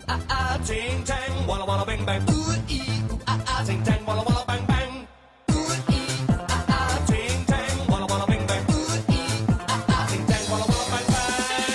ah ah, ting tang, walla walla bang bang. Ooh ee, ooh ah ah, ting tang, walla walla bang bang. Ooh ee, ah ah, ting tang, walla walla bang bang. Ooh ee, ah ah, ting tang, walla walla bang bang.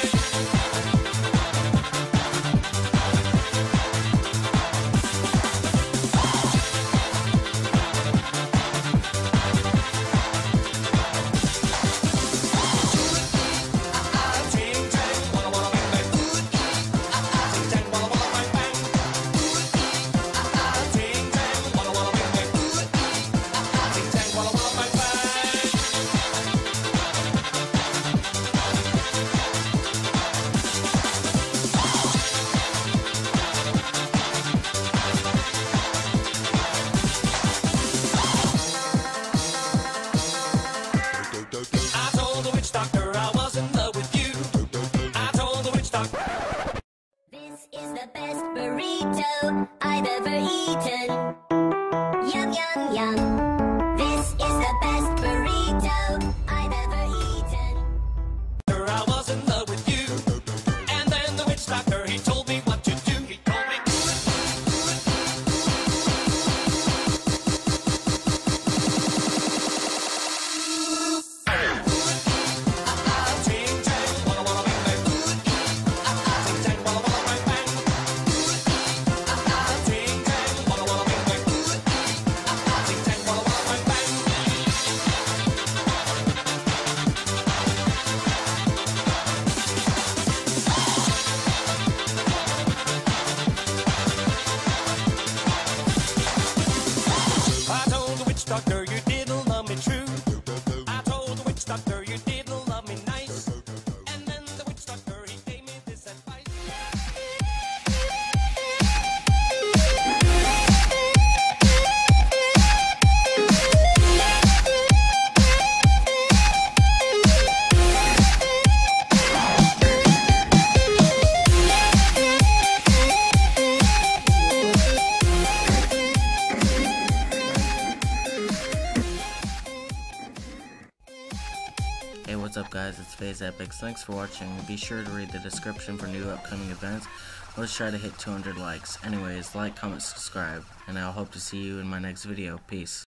I told the witch doctor I was in love with you. I told the witch doctor. This is the best burrito I've ever eaten. Yum, yum, yum. This is the best burrito I've ever eaten. I was in love with you. And then the witch doctor, he told me what to do. He told me. I told the witch doctor you didn't love me true. I told the witch doctor you didn't love me nice. And then the witch doctor, he gave me this advice. Hey, what's up guys, it's FaZe EP1X. Thanks for watching. Be sure to read the description for new upcoming events. Let's try to hit 200 likes. Anyways, like, comment, subscribe, and I'll hope to see you in my next video. Peace.